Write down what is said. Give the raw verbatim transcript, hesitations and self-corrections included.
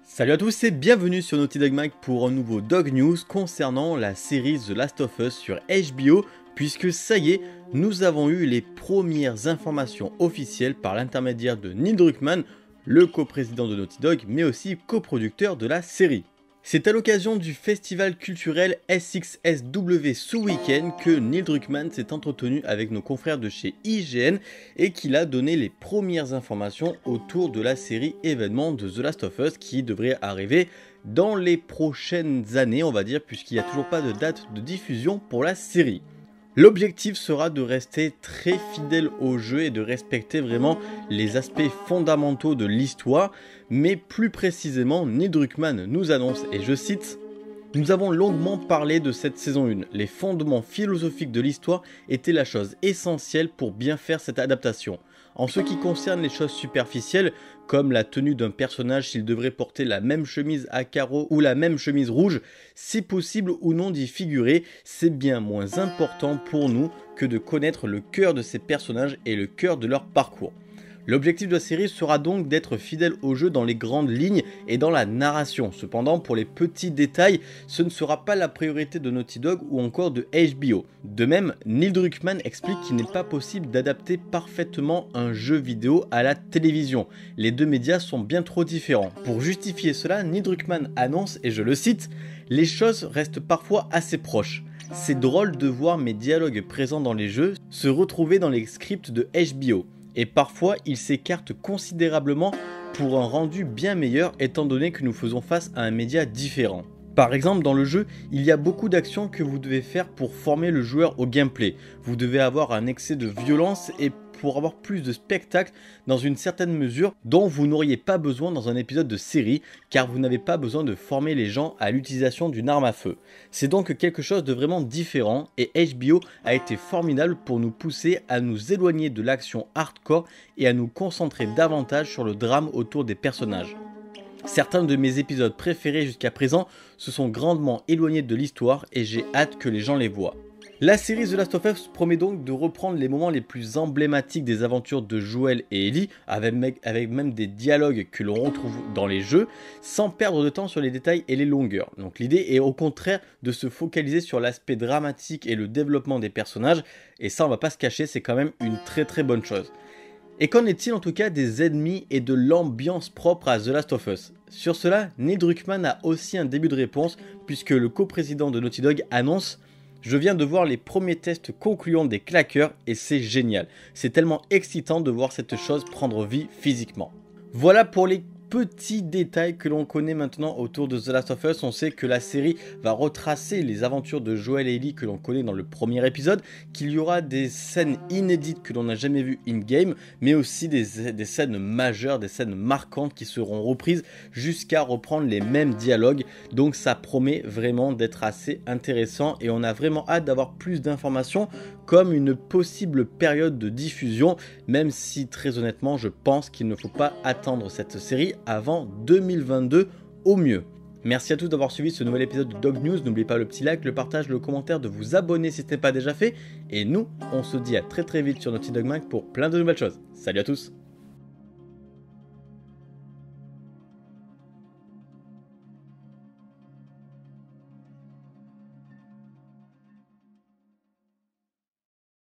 Salut à tous et bienvenue sur Naughty Dog Mag pour un nouveau Dog News concernant la série The Last of Us sur H B O, puisque ça y est, nous avons eu les premières informations officielles par l'intermédiaire de Neil Druckmann, le coprésident de Naughty Dog, mais aussi coproducteur de la série. C'est à l'occasion du festival culturel S X S W ce week-end que Neil Druckmann s'est entretenu avec nos confrères de chez I G N et qu'il a donné les premières informations autour de la série événement de The Last of Us qui devrait arriver dans les prochaines années, on va dire, puisqu'il n'y a toujours pas de date de diffusion pour la série. L'objectif sera de rester très fidèle au jeu et de respecter vraiment les aspects fondamentaux de l'histoire, mais plus précisément, Neil Druckmann nous annonce, et je cite: « Nous avons longuement parlé de cette saison un, les fondements philosophiques de l'histoire étaient la chose essentielle pour bien faire cette adaptation. En ce qui concerne les choses superficielles, comme la tenue d'un personnage s'il devrait porter la même chemise à carreaux ou la même chemise rouge, c'est possible ou non d'y figurer, c'est bien moins important pour nous que de connaître le cœur de ces personnages et le cœur de leur parcours. L'objectif de la série sera donc d'être fidèle au jeu dans les grandes lignes et dans la narration. Cependant, pour les petits détails, ce ne sera pas la priorité de Naughty Dog ou encore de H B O. De même, Neil Druckmann explique qu'il n'est pas possible d'adapter parfaitement un jeu vidéo à la télévision. Les deux médias sont bien trop différents. Pour justifier cela, Neil Druckmann annonce, et je le cite, « Les choses restent parfois assez proches. C'est drôle de voir mes dialogues présents dans les jeux se retrouver dans les scripts de H B O. Et parfois, ils s'écartent considérablement pour un rendu bien meilleur étant donné que nous faisons face à un média différent. Par exemple, dans le jeu, il y a beaucoup d'actions que vous devez faire pour former le joueur au gameplay. Vous devez avoir un excès de violence et pour avoir plus de spectacle dans une certaine mesure dont vous n'auriez pas besoin dans un épisode de série car vous n'avez pas besoin de former les gens à l'utilisation d'une arme à feu. C'est donc quelque chose de vraiment différent et H B O a été formidable pour nous pousser à nous éloigner de l'action hardcore et à nous concentrer davantage sur le drame autour des personnages. Certains de mes épisodes préférés jusqu'à présent se sont grandement éloignés de l'histoire et j'ai hâte que les gens les voient. » La série The Last of Us promet donc de reprendre les moments les plus emblématiques des aventures de Joel et Ellie, avec, avec même des dialogues que l'on retrouve dans les jeux, sans perdre de temps sur les détails et les longueurs. Donc l'idée est au contraire de se focaliser sur l'aspect dramatique et le développement des personnages, et ça on va pas se cacher, c'est quand même une très très bonne chose. Et qu'en est-il en tout cas des ennemis et de l'ambiance propre à The Last of Us? Sur cela, Neil Druckmann a aussi un début de réponse, puisque le coprésident de Naughty Dog annonce: « Je viens de voir les premiers tests concluants des claqueurs et c'est génial. C'est tellement excitant de voir cette chose prendre vie physiquement. » Voilà pour les petits détails que l'on connaît maintenant autour de The Last of Us. On sait que la série va retracer les aventures de Joel et Ellie que l'on connaît dans le premier épisode, qu'il y aura des scènes inédites que l'on n'a jamais vues in-game, mais aussi des, des scènes majeures, des scènes marquantes qui seront reprises jusqu'à reprendre les mêmes dialogues. Donc ça promet vraiment d'être assez intéressant et on a vraiment hâte d'avoir plus d'informations comme une possible période de diffusion, même si très honnêtement je pense qu'il ne faut pas attendre cette série avant deux mille vingt-deux au mieux. Merci à tous d'avoir suivi ce nouvel épisode de Dog News. N'oubliez pas le petit like, le partage, le commentaire, de vous abonner si ce n'est pas déjà fait. Et nous, on se dit à très très vite sur Naughty Dog Mag pour plein de nouvelles choses. Salut à tous!